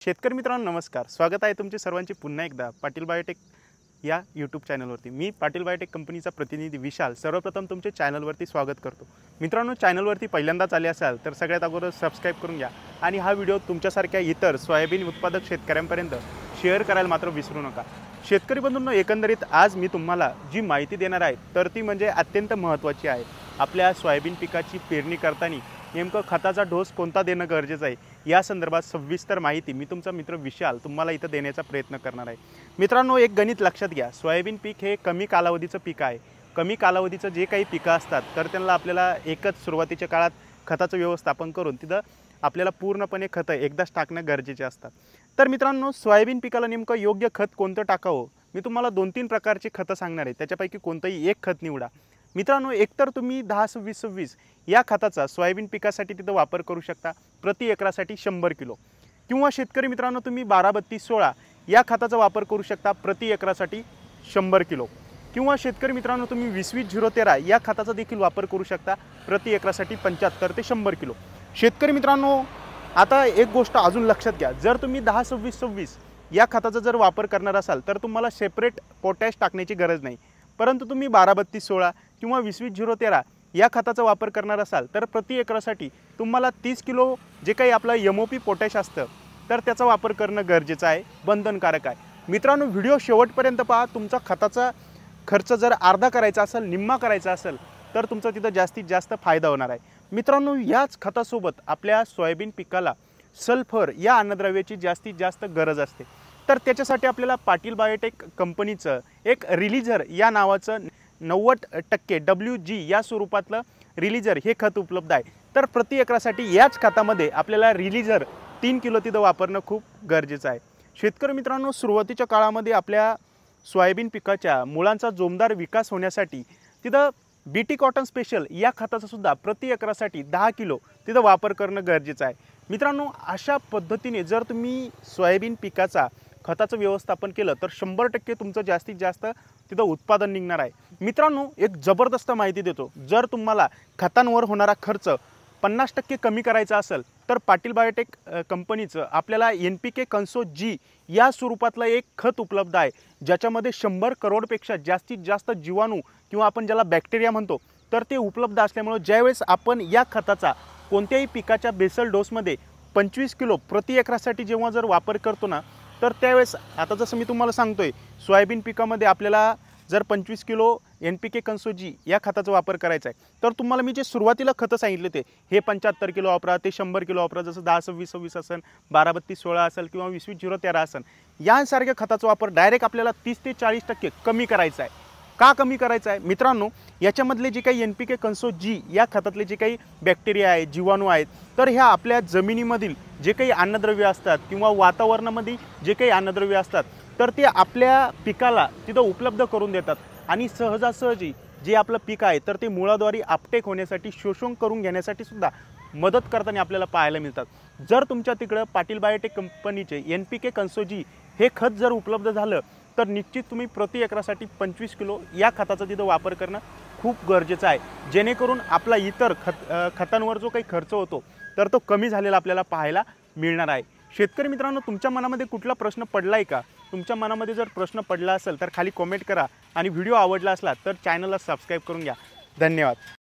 शेतकरी मित्रांनो नमस्कार, स्वागत आहे तुमचे सर्वांचे पुन्हा एकदा पाटील बायोटेक या यूट्यूब चॅनलवरती। मी पाटील बायोटेक कंपनीचा प्रतिनिधी विशाल सर्वप्रथम तुमचे चॅनलवरती स्वागत करतो। मित्रांनो, चॅनलवरती पहिल्यांदाच आले असाल तर सगळ्यात अगोदर सबस्क्राइब करून घ्या आणि हा व्हिडिओ तुमच्यासारख्या इतर सोयाबीन उत्पादक शेतकऱ्यांपर्यंत शेअर करायला मात्र विसरू नका। शेतकरी बंधूंनो, एकंदरीत आज मी तुम्हाला जी माहिती देणार आहे तर ती म्हणजे अत्यंत महत्त्वाची आहे। आपल्या सोयाबीन पिकाची पेरणी करताना नेमकं खताचा डोस कोणता देणं गरजेचं आहे या संदर्भात सविस्तर माहिती मी तुमचा मित्र विशाल तुम्हाला इथं देण्याचा प्रयत्न करणार आहे। मित्रांनो, एक गणित लक्षात घ्या, सोयाबीन पीक हे कमी कालावधीचं पीक आहे। कमी कालावधीचं जे काही पिकं असतात तर त्यांना आपल्याला एकच सुरुवातीच्या काळात खताचं व्यवस्थापन करून तिथं आपल्याला पूर्णपणे खतं एकदाच टाकणं गरजेचे असतात। तर मित्रांनो, सोयाबीन पिकाला नेमकं योग्य खत कोणतं टाकावं मी तुम्हाला 2-3 प्रकारची खतं सांगणार आहे, त्याच्यापैकी कोणतंही एक खत निवडा। मित्रांनो, एकतर तुम्ही 10-26-26 या खताचा सोयाबीन पिकासाठी तिथं वापर करू शकता, प्रति एकरासाठी 100 किलो, किंवा शेतकरी मित्रांनो तुम्ही 12-32-16 या खताचा वापर करू शकता, प्रति एकरासाठी 100 किलो, किंवा शेतकरी मित्रांनो तुम्ही 20-20-013 या खताचा देखील वापर करू शकता, प्रति एकरासाठी 75 ते 100 किलो। शेतकरी मित्रांनो, आता एक गोष्ट अजून लक्षात घ्या, जर तुम्ही 10-26-26 या खताचा जर वापर करणार असाल तर तुम्हाला सेपरेट पोटॅश टाकण्याची गरज नाही, परंतु तुम्ही 12-32-16 किंवा 20-20-013 या खताचा वापर करणार असाल तर प्रति एकरासाठी तुम्हाला 30 किलो जे काही आपलं MOP पोटॅश असतं तर त्याचा वापर करणं गरजेचं आहे, बंधनकारक आहे। मित्रांनो, व्हिडिओ शेवटपर्यंत पहा। तुमचा खताचा खर्च जर अर्धा करायचा असेल, निम्मा करायचा असेल तर तुमचा तिथं जास्तीत जास्त फायदा होणार आहे। मित्रांनो, याच खतासोबत आपल्या सोयाबीन पिकाला सल्फर या अन्नद्रव्याची जास्तीत जास्त गरज असते, तर त्याच्यासाठी आपल्याला पाटील बायोटेक कंपनीचं एक रिलीजर या नावाचं 90% WG या स्वरूपातलं रिलीजर हे खत उपलब्ध आहे। तर प्रति एकरासाठी याच खतामध्ये आपल्याला रिलीजर 3 किलो तिथं वापरणं खूप गरजेचं आहे। शेतकरी मित्रांनो, सुरुवातीच्या काळामध्ये आपल्या सोयाबीन पिकाच्या मुळांचा जोमदार विकास होण्यासाठी तिथं BT कॉटन स्पेशल या खताचा सुद्धा प्रति एकरासाठी 10 किलो तिथं वापर करणं गरजेचं आहे। मित्रांनो, अशा पद्धतीने जर तुम्ही सोयाबीन पिकाचा खताचं व्यवस्थापन केलं तर 100% तुमचं जास्तीत जास्त तिथं उत्पादन निघणार आहे। मित्रांनो, एक जबरदस्त माहिती देतो, जर तुम्हाला खतांवर होणारा खर्च 50% कमी करायचा असेल तर पाटील बायोटेक कंपनीचं आपल्याला NPK कन्सो G या स्वरूपातलं एक खत उपलब्ध आहे, ज्याच्यामध्ये 100 करोडपेक्षा जास्तीत जास्त जीवाणू किंवा आपण ज्याला बॅक्टेरिया म्हणतो तर ते उपलब्ध असल्यामुळे ज्यावेळेस आपण या खताचा कोणत्याही पिकाच्या बेसल डोसमध्ये 25 किलो प्रति एकरासाठी जेव्हा जर वापर करतो ना, तर त्यावेळेस आता जसं मी तुम्हाला सांगतोय, सोयाबीन पिकामध्ये आपल्याला जर 25 किलो NPK कन्सो G या खताचा वापर करायचा आहे तर तुम्हाला मी जे सुरुवातीला खतं सांगितले ते हे 75 किलो वापरा, ते 100 किलो वापरा, जसं 10-26-26 असेल, 12-32-16 असेल किंवा 20-20-013 असेल, यांसारख्या खताचा वापर डायरेक्ट आपल्याला 30 ते 40% कमी करायचा आहे। का कमी करायचं आहे? मित्रांनो, याच्यामधले जे काही NPK कन्सो G या खतातले जे काही बॅक्टेरिया आहेत, जीवाणू आहेत, तर ह्या आपल्या जमिनीमधील जे काही अन्नद्रव्य असतात किंवा वातावरणामध्ये जे काही अन्नद्रव्य असतात तर ते आपल्या पिकाला तिथं उपलब्ध करून देतात आणि सहजासहजी जे आपलं पीक आहे तर ते मुळाद्वारे अपटेक होण्यासाठी, शोषण करून घेण्यासाठी सुद्धा मदत करताना आपल्याला पाहायला मिळतात। जर तुमच्या तिकडं पाटील बायोटेक कंपनीचे NPK कन्सो G हे खत जर उपलब्ध झालं तर निश्चित तुम्ही प्रति एकरासाठी 25 किलो या खताचा तिथं वापर करणं खूप गरजेचं आहे, जेणेकरून आपला इतर खतांवर जो काही खर्च होतो तर तो कमी झालेला आपल्याला पाहायला मिळणार आहे। शेतकरी मित्रांनो, तुमच्या मनामध्ये कुठला प्रश्न पडला आहे का? तुमच्या मनामध्ये जर प्रश्न पडला असेल तर खाली कमेंट करा आणि व्हिडिओ आवडला असला तर चॅनलला सबस्क्राइब करून घ्या। धन्यवाद।